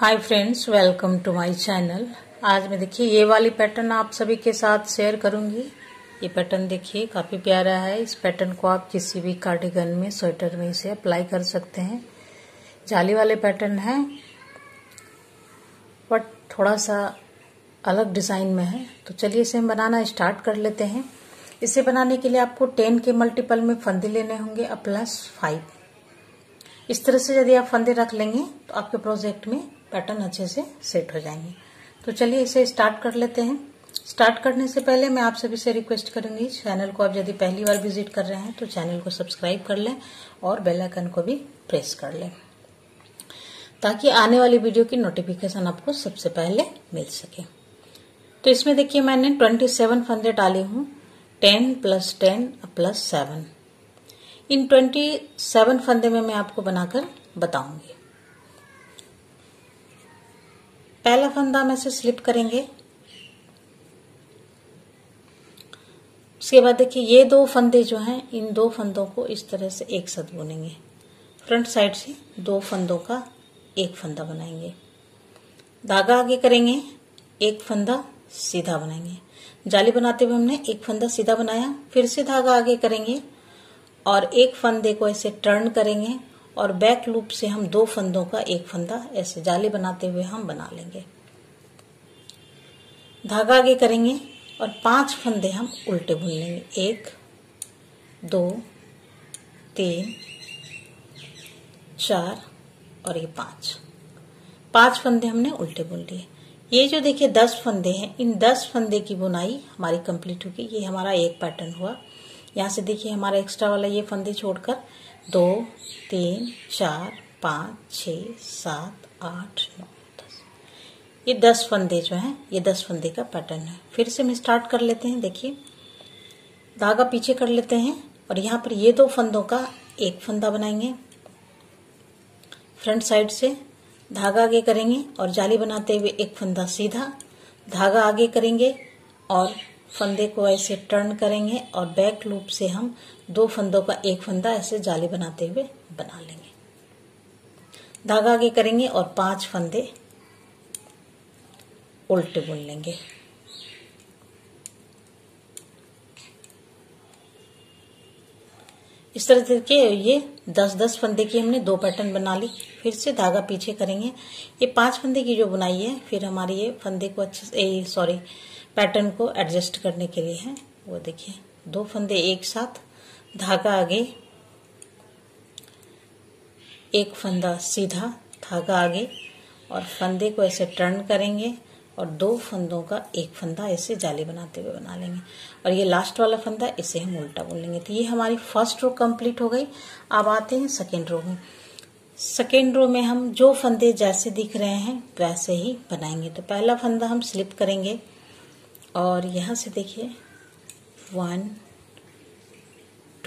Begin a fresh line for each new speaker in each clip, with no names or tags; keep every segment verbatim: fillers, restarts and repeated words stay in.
Hi friends, welcome to my channel. आज मैं देखिए ये वाली पैटर्न आप सभी के साथ शेयर करूंगी। ये पैटर्न देखिए काफ़ी प्यारा है। इस पैटर्न को आप किसी भी कार्डिगन में, स्वेटर में इसे अप्लाई कर सकते हैं। जाली वाले पैटर्न है बट थोड़ा सा अलग डिज़ाइन में है। तो चलिए इसे हम बनाना स्टार्ट कर लेते हैं। इसे बनाने के लिए आपको टेन के मल्टीपल में फंदे लेने होंगे और प्लस फाइव। इस तरह से यदि आप फंदे रख लेंगे तो आपके प्रोजेक्ट में पैटर्न अच्छे से सेट हो जाएंगे। तो चलिए इसे स्टार्ट कर लेते हैं। स्टार्ट करने से पहले मैं आप सभी से रिक्वेस्ट करूंगी, चैनल को आप यदि पहली बार विजिट कर रहे हैं तो चैनल को सब्सक्राइब कर लें और बेल आइकन को भी प्रेस कर लें ताकि आने वाली वीडियो की नोटिफिकेशन आपको सबसे पहले मिल सके। तो इसमें देखिए मैंने सत्ताईस फंदे डाले हूँ, ten plus ten plus seven. इन सत्ताईस फंदे में मैं आपको बनाकर बताऊंगी। पहला फंदा में से स्लिप करेंगे। उसके बाद देखिए ये दो फंदे जो हैं, इन दो फंदों को इस तरह से एक साथ बुनेंगे। फ्रंट साइड से दो फंदों का एक फंदा बनाएंगे, धागा आगे करेंगे, एक फंदा सीधा बनाएंगे। जाली बनाते हुए हमने एक फंदा सीधा बनाया, फिर से धागा आगे करेंगे और एक फंदे को ऐसे टर्न करेंगे और बैक लूप से हम दो फंदों का एक फंदा ऐसे जाली बनाते हुए हम बना लेंगे। धागा आगे करेंगे और पांच फंदे हम उल्टे बुन लेंगे। एक, दो, तीन, चार और ये पांच पांच फंदे हमने उल्टे बुन लिए। ये जो देखिए दस फंदे हैं, इन दस फंदे की बुनाई हमारी कंप्लीट होगी। ये हमारा एक पैटर्न हुआ। यहाँ से देखिए हमारा एक्स्ट्रा वाला ये फंदे छोड़कर दो, तीन, चार, पाँच, छः, सात, आठ, नौ, दस, ये दस फंदे जो हैं, ये दस फंदे का पैटर्न है। फिर से हम स्टार्ट कर लेते हैं। देखिए धागा पीछे कर लेते हैं और यहाँ पर ये दो फंदों का एक फंदा बनाएंगे। फ्रंट साइड से धागा आगे करेंगे और जाली बनाते हुए एक फंदा सीधा, धागा आगे करेंगे और फंदे को ऐसे टर्न करेंगे और बैक लूप से हम दो फंदों का एक फंदा ऐसे जाली बनाते हुए बना लेंगे। धागा आगे करेंगे और पांच फंदे उल्टे बुन लेंगे। इस तरह से देखिए ये दस दस फंदे की हमने दो पैटर्न बना ली। फिर से धागा पीछे करेंगे। ये पांच फंदे की जो बुनाई है, फिर हमारी ये फंदे को अच्छे से सॉरी पैटर्न को एडजस्ट करने के लिए है। वो देखिए दो फंदे एक साथ, धागा आगे, एक फंदा सीधा, धागा आगे और फंदे को ऐसे टर्न करेंगे और दो फंदों का एक फंदा ऐसे जाली बनाते हुए बना लेंगे। और ये लास्ट वाला फंदा इसे हम उल्टा बुन लेंगे। तो ये हमारी फर्स्ट रो कंप्लीट हो गई। अब आते हैं सेकेंड रो में। सेकेंड रो में हम जो फंदे जैसे दिख रहे हैं वैसे ही बनाएंगे। तो पहला फंदा हम स्लिप करेंगे और यहाँ से देखिए वन, टू,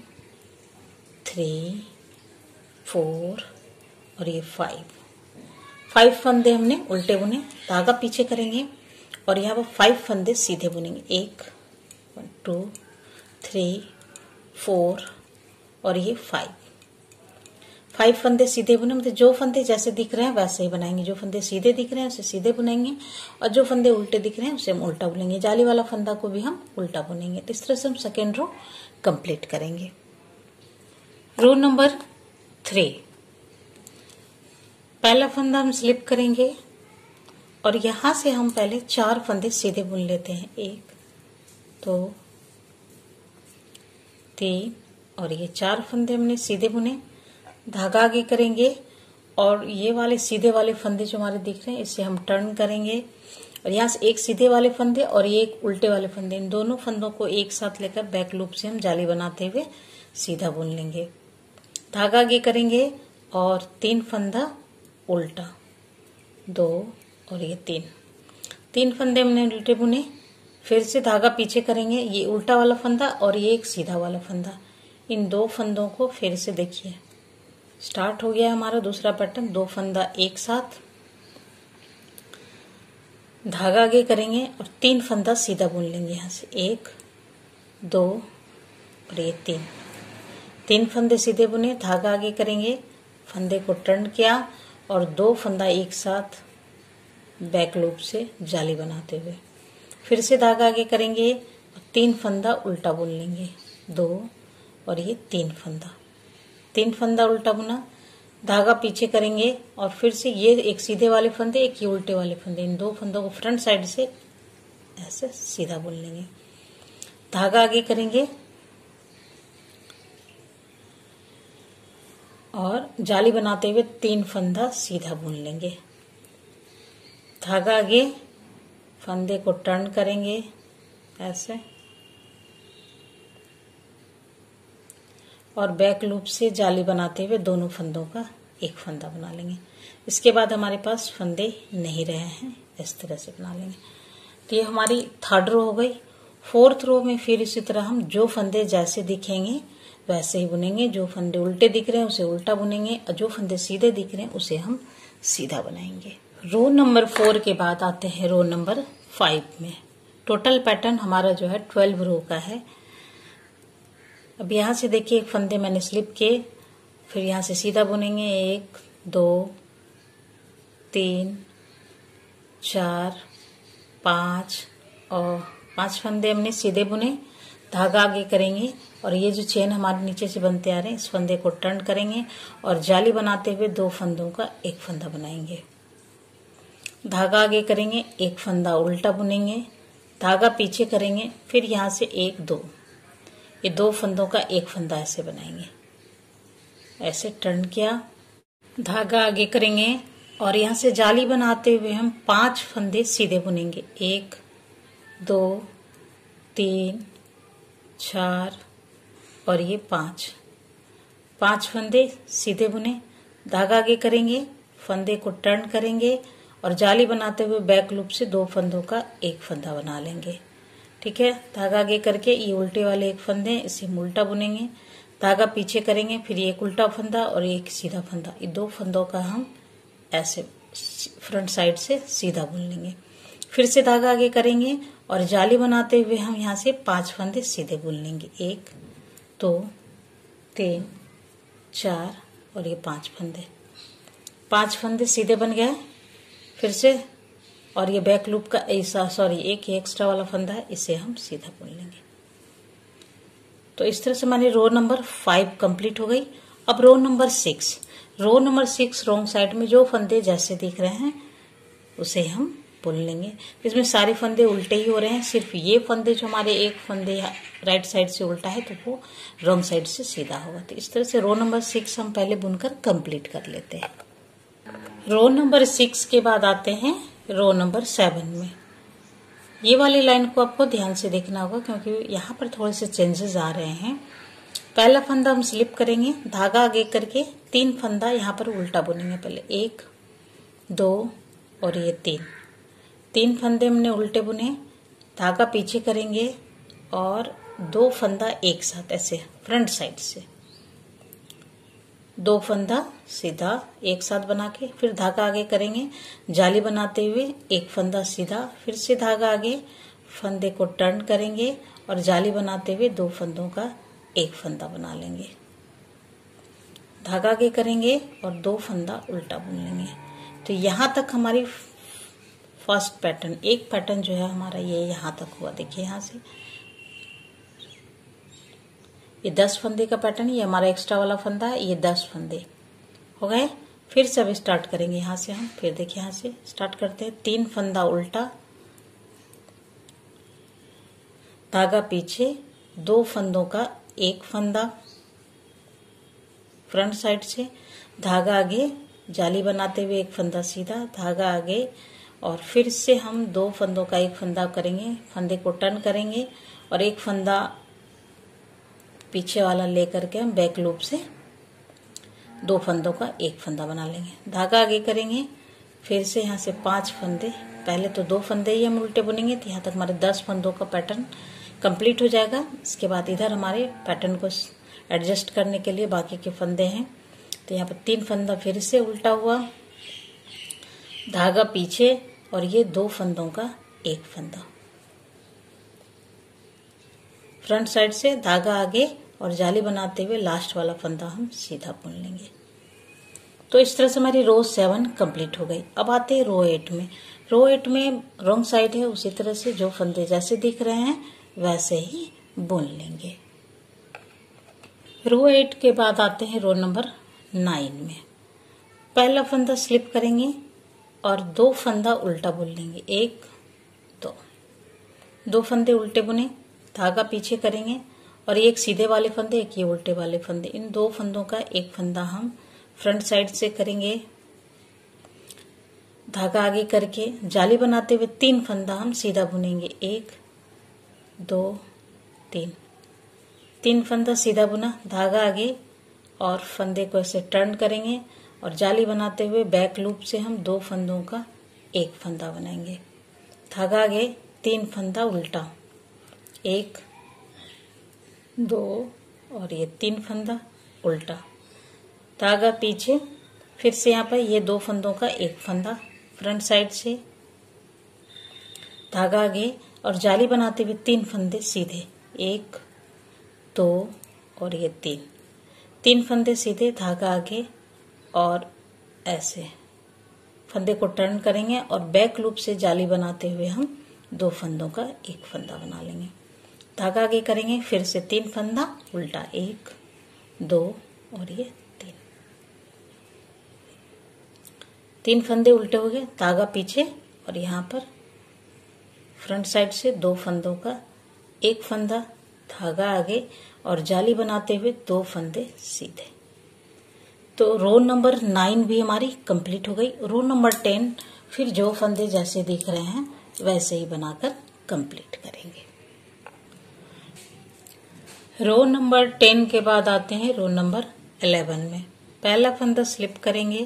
थ्री, फोर और ये फाइव फाइव फंदे हमने उल्टे बुने। धागा पीछे करेंगे और यहाँ पर फाइव फंदे सीधे बुनेंगे। एक, वन, टू, थ्री, फोर और ये फाइव फाइव फंदे सीधे बुने। मतलब जो फंदे जैसे दिख रहे हैं वैसे ही बनाएंगे। जो फंदे सीधे दिख रहे हैं उसे सीधे बुनेंगे और जो फंदे उल्टे दिख रहे हैं उसे हम उल्टा बुनेंगे। जाली वाला फंदा को भी हम उल्टा बुनेंगे। तो इस तरह से हम सेकेंड रो कंप्लीट करेंगे। रो नंबर थ्री, पहला फंदा हम स्लिप करेंगे और यहां से हम पहले चार फंदे सीधे बुन लेते हैं। एक, दो, तीन और ये चार फंदे हमने सीधे बुने। धागा आगे करेंगे और ये वाले सीधे वाले फंदे जो हमारे दिख रहे हैं इसे हम टर्न करेंगे और यहाँ से एक सीधे वाले फंदे और ये एक उल्टे वाले फंदे, इन दोनों फंदों को एक साथ लेकर बैक लूप से हम जाली बनाते हुए सीधा बुन लेंगे। धागा आगे करेंगे और तीन फंदा उल्टा, दो और ये तीन तीन फंदे हमने उल्टे बुने। फिर से धागा पीछे करेंगे, ये उल्टा वाला फंदा और ये एक सीधा वाला फंदा, इन दो फंदों को फिर से देखिए स्टार्ट हो गया हमारा दूसरा पैटर्न। दो फंदा एक साथ, धागा आगे करेंगे और तीन फंदा सीधा बुन लेंगे। यहाँ से एक, दो और ये तीन तीन फंदे सीधे बुने। धागा आगे करेंगे, फंदे को टर्न किया और दो फंदा एक साथ बैक लूप से जाली बनाते हुए फिर से धागा आगे करेंगे, तीन फंदा उल्टा बुन लेंगे, दो और ये तीन फंदा, तीन फंदा उल्टा बुना, धागा पीछे करेंगे और फिर से ये एक सीधे वाले फंदे, एक ये उल्टे वाले फंदे, इन दो फंदों को फ्रंट साइड से ऐसे सीधा बुन लेंगे, धागा आगे करेंगे और जाली बनाते हुए तीन फंदा सीधा बुन लेंगे, धागा आगे, फंदे को टर्न करेंगे ऐसे और बैक लूप से जाली बनाते हुए दोनों फंदों का एक फंदा बना लेंगे। इसके बाद हमारे पास फंदे नहीं रहे हैं, इस तरह से बना लेंगे। तो ये हमारी थर्ड रो हो गई। फोर्थ रो में फिर इसी तरह हम जो फंदे जैसे दिखेंगे वैसे ही बुनेंगे, जो फंदे उल्टे दिख रहे हैं उसे उल्टा बुनेंगे और जो फंदे सीधे दिख रहे हैं उसे हम सीधा बनाएंगे। रो नंबर फोर के बाद आते हैं रो नंबर फाइव में। टोटल पैटर्न हमारा जो है ट्वेल्व रो का है। अब यहाँ से देखिए एक फंदे मैंने स्लिप किए, फिर यहाँ से सीधा बुनेंगे, एक दो तीन चार पाँच और पांच फंदे हमने सीधे बुने, धागा आगे करेंगे और ये जो चेन हमारे नीचे से बनते आ रहे हैं इस फंदे को टर्न करेंगे और जाली बनाते हुए दो फंदों का एक फंदा बनाएंगे, धागा आगे करेंगे, एक फंदा उल्टा बुनेंगे, धागा पीछे करेंगे, फिर यहाँ से एक दो ये दो फंदों का एक फंदा ऐसे बनाएंगे, ऐसे टर्न किया, धागा आगे करेंगे और यहाँ से जाली बनाते हुए हम पांच फंदे सीधे बुनेंगे, एक दो तीन चार और ये पांच, पांच फंदे सीधे बुने, धागा आगे करेंगे, फंदे को टर्न करेंगे और जाली बनाते हुए बैक लूप से दो फंदों का एक फंदा बना लेंगे। ठीक है, धागा आगे करके ये उल्टे वाले एक फंदे इसे हम उल्टा बुनेंगे, धागा पीछे करेंगे, फिर एक उल्टा फंदा और एक सीधा फंदा, ये दो फंदों का हम ऐसे फ्रंट साइड से सीधा बुन लेंगे, फिर से धागा आगे करेंगे और जाली बनाते हुए हम यहाँ से पांच फंदे सीधे बुन लेंगे, एक दो तीन चार और ये पांच फंदे, पांच फंदे सीधे बन गए, फिर से और ये बैक लूप का ऐसा सॉरी एक एक्स्ट्रा वाला फंदा है इसे हम सीधा बुन लेंगे। तो इस तरह से हमारी रो नंबर फाइव कंप्लीट हो गई। अब row number six, row number six wrong side में जो फंदे जैसे दिख रहे हैं उसे हम बुन लेंगे। इसमें सारे फंदे उल्टे ही हो रहे हैं, सिर्फ ये फंदे जो हमारे एक फंदे राइट साइड से उल्टा है तो वो रॉन्ग साइड से सीधा होगा। तो इस तरह से रो नंबर सिक्स हम पहले बुनकर कंप्लीट कर लेते हैं। रो नंबर सिक्स के बाद आते हैं रो नंबर सेवन में। ये वाली लाइन को आपको ध्यान से देखना होगा क्योंकि यहाँ पर थोड़े से चेंजेस आ रहे हैं। पहला फंदा हम स्लिप करेंगे, धागा आगे करके तीन फंदा यहाँ पर उल्टा बुनेंगे, पहले एक दो और ये तीन, तीन फंदे हमने उल्टे बुने, धागा पीछे करेंगे और दो फंदा एक साथ ऐसे फ्रंट साइड से, दो फंदा सीधा एक साथ बना के फिर धागा आगे करेंगे, जाली बनाते हुए एक फंदा सीधा, फिर से धागा आगे, फंदे को टर्न करेंगे और जाली बनाते हुए दो फंदों का एक फंदा बना लेंगे, धागा आगे करेंगे और दो फंदा उल्टा बुन लेंगे। तो यहाँ तक हमारी फर्स्ट पैटर्न, एक पैटर्न जो है हमारा ये यहाँ तक हुआ। देखिए यहाँ से ये दस फंदे का पैटर्न, ये हमारा एक्स्ट्रा वाला फंदा है, ये दस फंदे हो गए। फिर से अब स्टार्ट करेंगे यहाँ से हम, फिर देखिए यहाँ से स्टार्ट करते हैं, तीन फंदा उल्टा, धागा पीछे, दो फंदों का एक फंदा फ्रंट साइड से, धागा आगे, जाली बनाते हुए एक फंदा सीधा, धागा आगे और फिर से हम दो फंदों का एक फंदा करेंगे, फंदे को टर्न करेंगे और एक फंदा पीछे वाला लेकर के हम बैक लूप से दो फंदों का एक फंदा बना लेंगे, धागा आगे करेंगे, फिर से यहाँ से पांच फंदे, पहले तो दो फंदे ही हम उल्टे बुनेंगे तो यहाँ तक हमारे दस फंदों का पैटर्न कंप्लीट हो जाएगा। इसके बाद इधर हमारे पैटर्न को एडजस्ट करने के लिए बाकी के फंदे हैं, तो यहाँ पर तीन फंदा फिर से उल्टा हुआ, धागा पीछे और ये दो फंदों का एक फंदा, फ्रंट साइड से धागा आगे और जाली बनाते हुए लास्ट वाला फंदा हम सीधा बुन लेंगे। तो इस तरह से हमारी रो सेवन कंप्लीट हो गई। अब आते हैं रो एट में। रो एट में रॉन्ग साइड है, उसी तरह से जो फंदे जैसे दिख रहे हैं वैसे ही बुन लेंगे। रो एट के बाद आते हैं रो नंबर नाइन में। पहला फंदा स्लिप करेंगे और दो फंदा उल्टा बुन लेंगे, एक दो दो फंदे उल्टे बुने, धागा पीछे करेंगे और एक सीधे वाले फंदे, एक ये उल्टे वाले फंदे। इन दो फंदों का एक फंदा हम फ्रंट साइड से करेंगे, धागा आगे करके जाली बनाते हुए तीन फंदा हम सीधा बुनेंगे, एक दो तीन। तीन फंदा सीधा बुना, धागा आगे और फंदे को ऐसे टर्न करेंगे और जाली बनाते हुए बैक लूप से हम दो फंदों का एक फंदा बनाएंगे। धागा आगे, तीन फंदा उल्टा, एक दो और ये तीन फंदा उल्टा, धागा पीछे, फिर से यहाँ पर ये दो फंदों का एक फंदा फ्रंट साइड से, धागा आगे और जाली बनाते हुए तीन फंदे सीधे, एक दो और ये तीन। तीन फंदे सीधे, धागा आगे और ऐसे फंदे को टर्न करेंगे और बैक लूप से जाली बनाते हुए हम दो फंदों का एक फंदा बना लेंगे। धागा आगे करेंगे, फिर से तीन फंदा उल्टा, एक दो और ये तीन। तीन फंदे उल्टे हो गए, धागा पीछे और यहाँ पर फ्रंट साइड से दो फंदों का एक फंदा, धागा आगे और जाली बनाते हुए दो फंदे सीधे। तो रो नंबर नाइन भी हमारी कंप्लीट हो गई। रो नंबर टेन फिर जो फंदे जैसे दिख रहे हैं वैसे ही बनाकर कंप्लीट करेंगे। रो नंबर टेन के बाद आते हैं रो नंबर इलेवन में। पहला फंदा स्लिप करेंगे,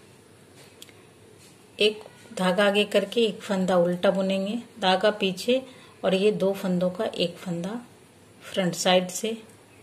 एक धागा आगे करके एक फंदा उल्टा बुनेंगे, धागा पीछे और ये दो फंदों का एक फंदा फ्रंट साइड से,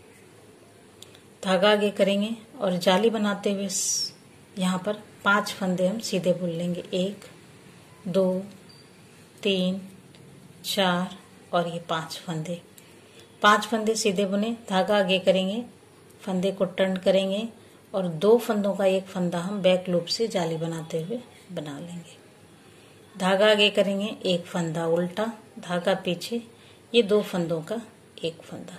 धागा आगे करेंगे और जाली बनाते हुए यहाँ पर पांच फंदे हम सीधे बुन लेंगे, एक दो तीन चार और ये पांच फंदे। पांच फंदे सीधे बुने, धागा आगे करेंगे, फंदे को टर्न करेंगे और दो फंदों का एक फंदा हम बैक लूप से जाली बनाते हुए बना लेंगे। धागा आगे करेंगे, एक फंदा उल्टा, धागा पीछे, ये दो फंदों का एक फंदा।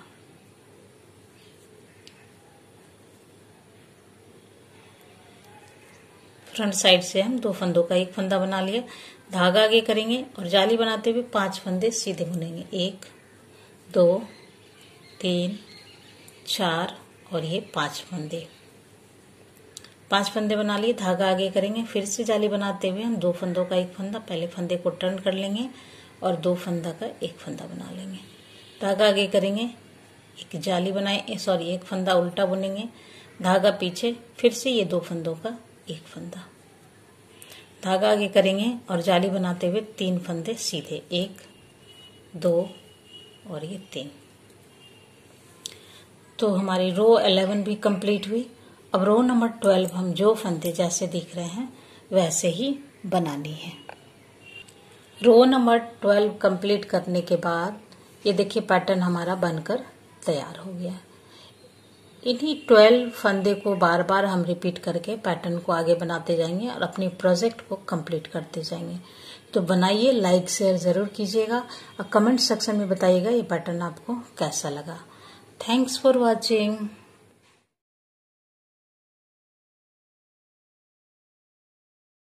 फ्रंट साइड से हम दो फंदों का एक फंदा बना लिया, धागा आगे करेंगे और जाली बनाते हुए पांच फंदे सीधे बुनेंगे, एक दो तीन चार और ये पांच फंदे। पांच फंदे बना लिए, धागा आगे करेंगे, फिर से जाली बनाते हुए हम दो फंदों का एक फंदा, पहले फंदे को टर्न कर लेंगे और दो फंदा का एक फंदा बना लेंगे। धागा आगे करेंगे, एक जाली बनाए सॉरी एक फंदा उल्टा बुनेंगे, धागा पीछे, फिर से ये दो फंदों का एक फंदा, धागा आगे करेंगे और जाली बनाते हुए तीन फंदे सीधे, एक दो और ये तीन। तो हमारी रो इलेवन भी कंप्लीट हुई। अब रो नंबर ट्वेल्व हम जो फंदे जैसे दिख रहे हैं वैसे ही बनानी है। रो नंबर ट्वेल्व कंप्लीट करने के बाद ये देखिए पैटर्न हमारा बनकर तैयार हो गया। इन्हीं ट्वेल्व फंदे को बार बार हम रिपीट करके पैटर्न को आगे बनाते जाएंगे और अपने प्रोजेक्ट को कंप्लीट करते जाएंगे। तो बनाइए, लाइक शेयर जरूर कीजिएगा और कमेंट सेक्शन में बताइएगा ये पैटर्न आपको कैसा लगा। Thanks for watching.